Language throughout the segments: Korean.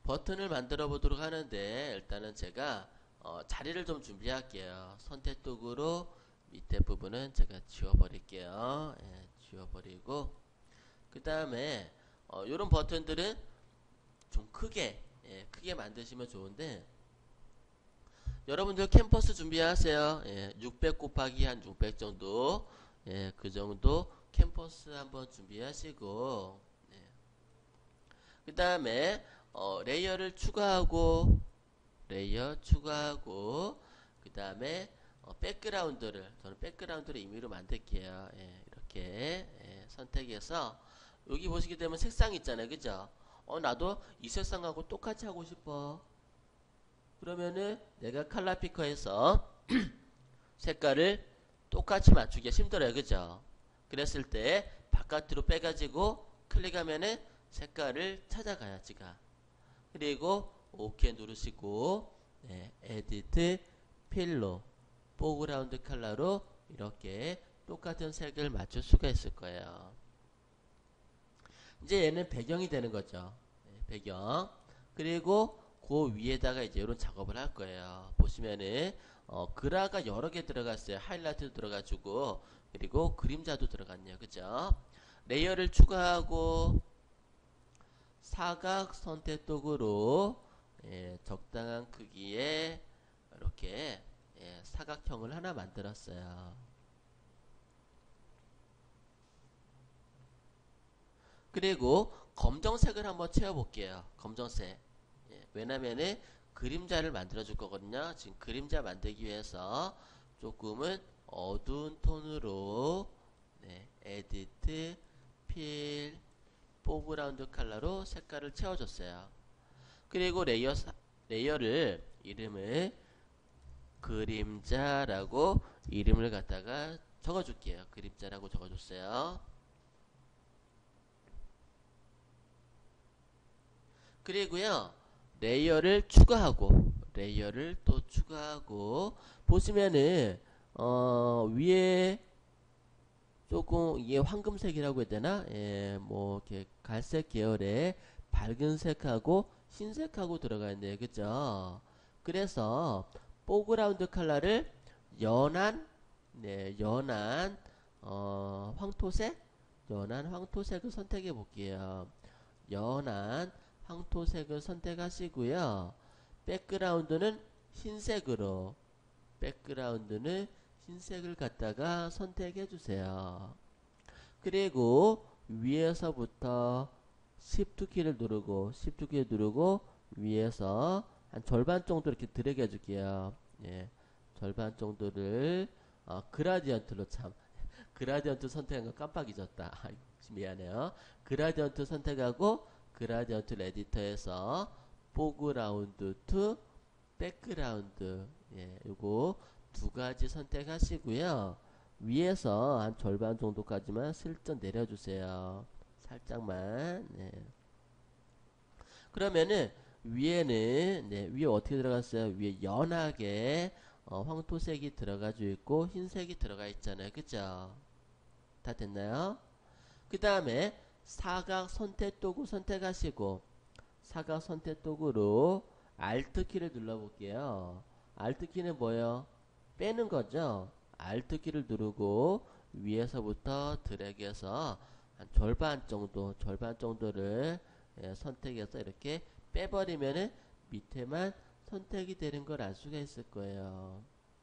버튼을 만들어 보도록 하는데 일단은 제가 자리를 좀 준비할게요. 선택 도구로 밑에 부분은 제가 지워버릴게요. 예, 지워버리고 그 다음에 이런 버튼들은 좀 크게 크게 만드시면 좋은데 여러분들 캠퍼스 준비하세요. 예, 600 곱하기 한 600 정도 예, 그 정도 캠퍼스 한번 준비하시고 그 다음에 레이어를 추가하고 레이어 추가하고 그 다음에 백그라운드를 저는 백그라운드를 임의로 만들게요. 예, 이렇게 선택해서 여기 보시게 되면 색상 있잖아요. 그죠? 나도 이 색상하고 똑같이 하고 싶어. 그러면은 내가 칼라 피커에서 색깔을 똑같이 맞추기가 힘들어요. 그죠? 그랬을 때 바깥으로 빼가지고 클릭하면은 색깔을 찾아가요. 지가. 그리고 OK 누르시고 에디트 필로 포그라운드 컬러로 이렇게 똑같은 색을 맞출 수가 있을 거예요. 이제 얘는 배경이 되는 거죠. 배경. 그리고 그 위에다가 이제 이런 작업을 할 거예요. 보시면은 그라가 여러 개 들어갔어요. 하이라이트도 들어가지고 그리고 그림자도 들어갔네요. 그죠? 레이어를 추가하고 사각 선택 도구로 적당한 크기의 이렇게 사각형을 하나 만들었어요. 그리고 검정색을 한번 채워볼게요. 검정색. 왜냐면은 그림자를 만들어 줄 거거든요. 지금 그림자 만들기 위해서 조금은 어두운 톤으로 에디트 필 포그라운드 컬러로 색깔을 채워줬어요. 그리고 레이어를 이름을 그림자라고 이름을 갖다가 적어줄게요. 그림자라고 적어줬어요. 그리고요 레이어를 추가하고 레이어를 또 추가하고 보시면은 위에 조금 이게 황금색이라고 해야 되나? 뭐 이렇게 갈색 계열의 밝은 색하고 흰색하고 들어가 있네요. 그죠? 그래서 포그라운드 컬러를 연한 연한 황토색 연한 황토색을 선택해 볼게요. 연한 황토색을 선택하시고요. 백그라운드는 흰색으로 백그라운드는 흰색을 갖다가 선택해 주세요. 그리고 위에서부터 Shift 키를 누르고 Shift 키를 누르고 위에서 한 절반 정도 이렇게 드래그 해줄게요. 예, 절반 정도를 그라디언트로 참 그라디언트 선택한 거 깜빡 잊었다. 미안해요. 그라디언트 선택하고 그라디언트 에디터에서 포그라운드 투 백그라운드 요거 두 가지 선택하시고요. 위에서 한 절반 정도까지만 슬쩍 내려주세요. 살짝만. 그러면은 위에는 위에 어떻게 들어갔어요? 위에 연하게 황토색이 들어가지고 있고 흰색이 들어가 있잖아요. 그죠? 다 됐나요? 그 다음에 사각 선택 도구 선택하시고 사각 선택 도구로 Alt 키를 눌러볼게요. Alt 키는 뭐예요? 빼는 거죠. Alt 키를 누르고 위에서부터 드래그해서 한 절반 정도를 선택해서 이렇게 빼버리면은 밑에만 선택이 되는 걸 알 수가 있을 거예요.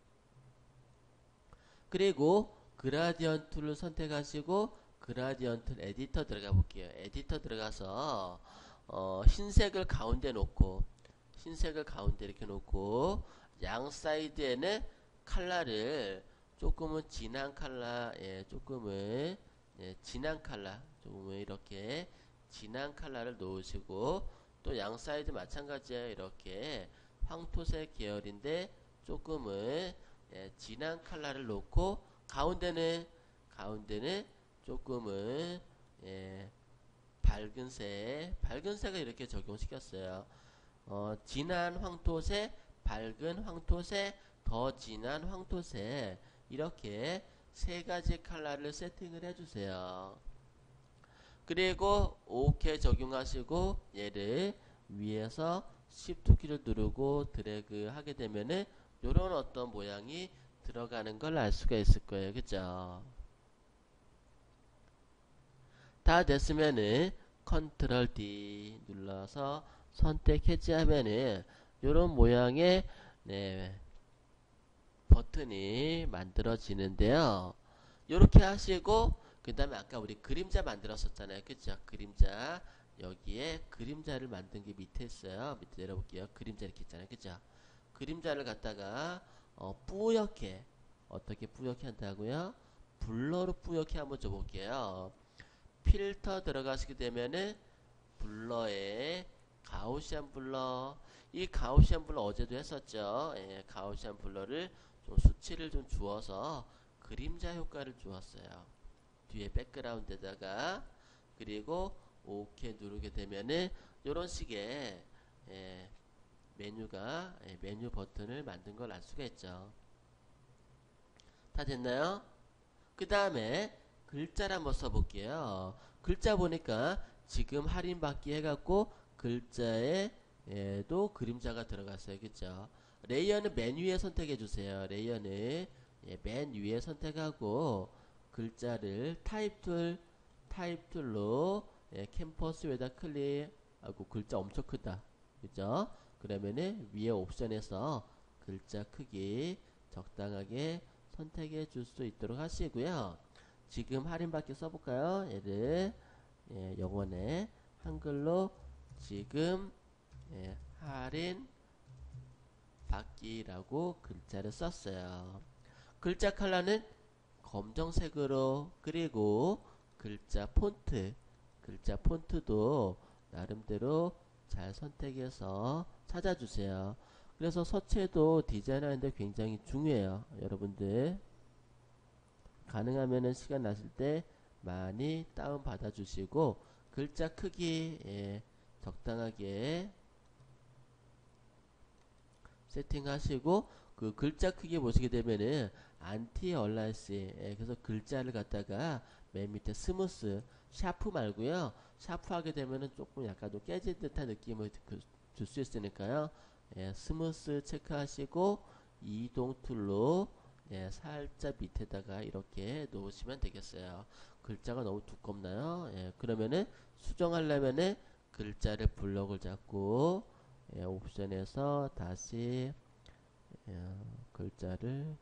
그리고 그라디언트를 선택하시고 그라디언트 에디터 들어가 볼게요. 에디터 들어가서 흰색을 가운데 놓고 흰색을 가운데 이렇게 놓고 양 사이드에는 컬러를 조금은 진한 컬러 조금은 진한 컬러 조금은 이렇게 진한 컬러를 놓으시고 또 양 사이드 마찬가지예요. 이렇게 황토색 계열인데 조금은 진한 컬러를 놓고 가운데는 조금은 밝은 색을 이렇게 적용시켰어요. 진한 황토색, 밝은 황토색, 더 진한 황토색 이렇게 세 가지 컬러를 세팅을 해주세요. 그리고 OK 적용하시고 얘를 위에서 Shift 키를 누르고 드래그 하게 되면은 요런 어떤 모양이 들어가는 걸 알 수가 있을 거예요. 그죠? 다 됐으면은 컨트롤 D 눌러서 선택 해제하면은 요런 모양의 네, 버튼이 만들어지는데요. 요렇게 하시고 그 다음에 아까 우리 그림자 만들었었잖아요. 그죠? 그림자 여기에 그림자를 만든 게 밑에 있어요. 밑에 내려볼게요. 그림자 이렇게 있잖아요. 그죠? 그림자를 갖다가 뿌옇게 어떻게 뿌옇게 한다고요? 블러로 뿌옇게 한번 줘볼게요. 필터 들어가시게 되면은 블러에 가우시안 블러, 이 가우시안 블러 어제도 했었죠. 예, 가우시안 블러를 좀 수치를 좀 주어서 그림자 효과를 주었어요. 뒤에 백그라운드에다가. 그리고 OK 누르게 되면은 이런 식의 예, 메뉴가 메뉴 버튼을 만든 걸 알 수가 있죠. 다 됐나요? 그 다음에 글자를 한번 써볼게요. 글자 보니까 지금 할인받기 해갖고 글자에도 그림자가 들어갔어요. 그쵸? 레이어는 맨 위에 선택해 주세요. 레이어는 맨 위에 선택하고 글자를 타입 툴로 캠퍼스 위에다 클릭하고 글자 엄청 크다. 그죠? 그러면은 위에 옵션에서 글자 크기 적당하게 선택해 줄 수 있도록 하시고요. 지금 할인받기 써볼까요? 얘를 영어에 한글로 지금 할인 받기라고 글자를 썼어요. 글자 컬러는 검정색으로, 그리고 글자 폰트도 나름대로 잘 선택해서 찾아주세요. 그래서 서체도 디자인하는데 굉장히 중요해요. 여러분들 가능하면은 시간 나실 때 많이 다운 받아 주시고 글자 크기 적당하게 세팅하시고 그 글자 크기 보시게 되면은 안티 얼라이스 그래서 글자를 갖다가 맨 밑에 스무스 샤프 말고요. 샤프 하게 되면은 조금 약간 좀 깨질 듯한 느낌을 줄 수 있으니까요. 스무스 체크하시고 이동 툴로 살짝 밑에다가 이렇게 놓으시면 되겠어요. 글자가 너무 두껍나요? 그러면은 수정하려면은 글자를 블럭을 잡고 옵션에서 다시 글자를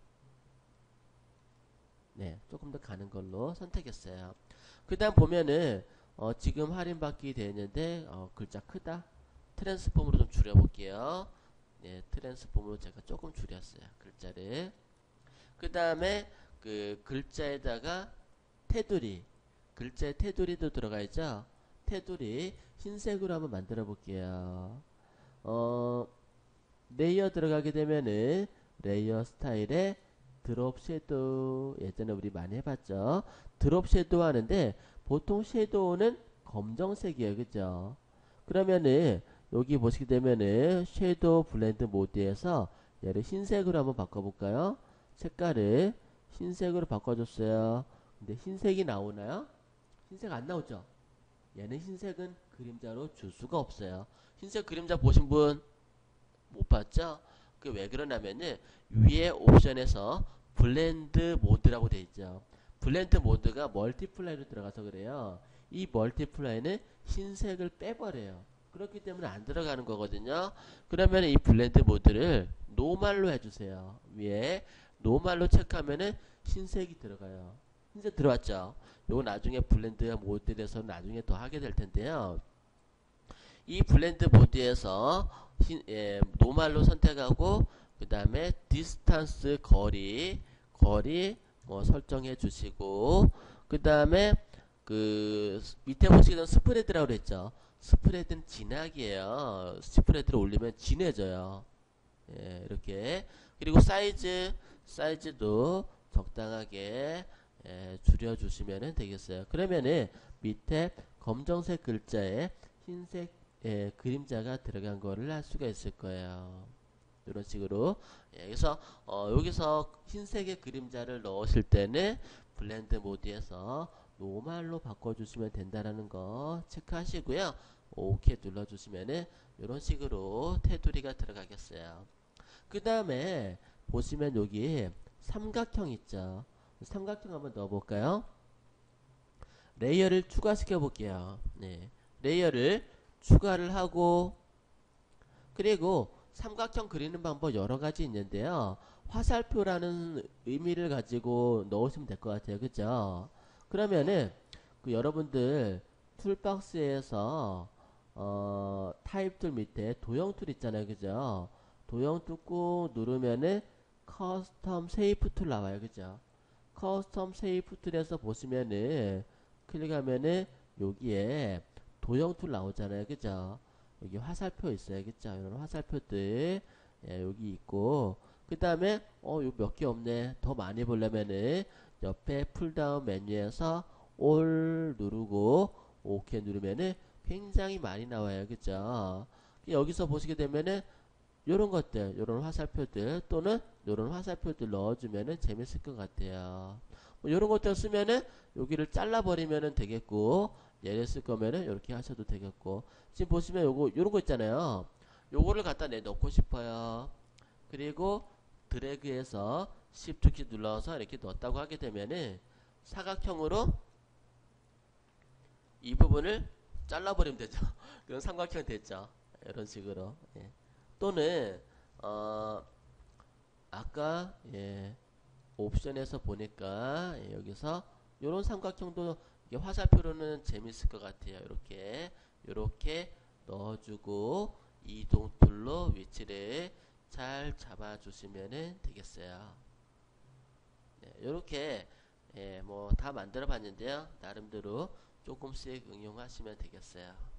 조금 더 가는 걸로 선택했어요. 그 다음 보면은 지금 할인받기 되는데 글자 크다. 트랜스폼으로 좀 줄여볼게요. 트랜스폼으로 제가 조금 줄였어요. 글자를. 그 다음에 그 글자에다가 테두리, 글자에 테두리도 들어가 있죠. 테두리 흰색으로 한번 만들어 볼게요. 레이어 들어가게 되면은 레이어 스타일에 드롭 섀도우, 예전에 우리 많이 해봤죠. 드롭 섀도우 하는데 보통 섀도우는 검정색이에요. 그죠? 그러면은 여기 보시게 되면은 섀도우 블렌드 모드에서 얘를 흰색으로 한번 바꿔볼까요? 색깔을 흰색으로 바꿔줬어요. 근데 흰색이 나오나요? 흰색 안 나오죠? 얘는 흰색은 그림자로 줄 수가 없어요. 흰색 그림자 보신 분 못 봤죠? 그 왜 그러냐면은 위에 옵션에서 블렌드 모드라고 돼 있죠. 블렌드 모드가 멀티플라이로 들어가서 그래요. 이 멀티플라이는 흰색을 빼버려요. 그렇기 때문에 안 들어가는 거거든요. 그러면 이 블렌드 모드를 노말로 해주세요. 위에 노말로 체크하면은 흰색이 들어가요. 흰색 들어왔죠. 요거 나중에 블렌드 모드에서 나중에 더 하게 될 텐데요. 이 블렌드 모드에서 노말로 선택하고 그 다음에 디스턴스 거리 뭐 설정해 주시고 그 다음에 그 밑에 보시는 스프레드라고 그랬죠. 스프레드는 진하기예요. 스프레드를 올리면 진해져요. 이렇게. 그리고 사이즈도 적당하게 줄여주시면 되겠어요. 그러면은 밑에 검정색 글자에 흰색 그림자가 들어간 거를 알 수가 있을 거예요. 이런 식으로. 그래서 여기서 흰색의 그림자를 넣으실 때는 블렌드 모드에서 노말로 바꿔주시면 된다라는 거 체크하시고요. 오케이 눌러주시면은 이런 식으로 테두리가 들어가겠어요. 그 다음에 보시면 여기 삼각형 있죠. 삼각형 한번 넣어볼까요? 레이어를 추가시켜 볼게요. 네. 레이어를 추가를 하고, 그리고 삼각형 그리는 방법 여러 가지 있는데요. 화살표라는 의미를 가지고 넣으시면 될 것 같아요. 그죠? 그러면은 그 여러분들 툴박스에서 타입 툴 밑에 도형 툴 있잖아요. 그죠? 도형 툴 꾹 누르면은 커스텀 세이프 툴 나와요. 그죠? 커스텀 세이프 툴에서 보시면은 클릭하면은 여기에 도형 툴 나오잖아요. 그죠? 여기 화살표 있어요. 그죠? 이런 화살표들 예, 여기 있고, 그 다음에 요 몇 개 없네. 더 많이 보려면은 옆에 풀다운 메뉴에서 올 누르고 오케이 누르면은 굉장히 많이 나와요. 그죠? 여기서 보시게 되면은 요런 것들, 요런 화살표들 또는 요런 화살표들 넣어주면은 재밌을 것 같아요. 뭐 요런 것들 쓰면은 여기를 잘라버리면은 되겠고, 얘를 쓸 거면은 이렇게 하셔도 되겠고. 지금 보시면 요런 거 있잖아요. 요거를 갖다 내놓고 싶어요. 그리고 드래그해서 Shift 키 눌러서 이렇게 넣었다고 하게 되면은 사각형으로 이 부분을 잘라버리면 되죠. 그럼 삼각형 됐죠. 이런 식으로. 예. 또는 아까 예, 옵션에서 보니까 예, 여기서 요런 삼각형도 이게 화살표로는 재밌을 것 같아요. 이렇게 넣어주고 이동 툴로 위치를 잘 잡아주시면 되겠어요. 네, 이렇게 예, 뭐 다 만들어 봤는데요. 나름대로 조금씩 응용하시면 되겠어요.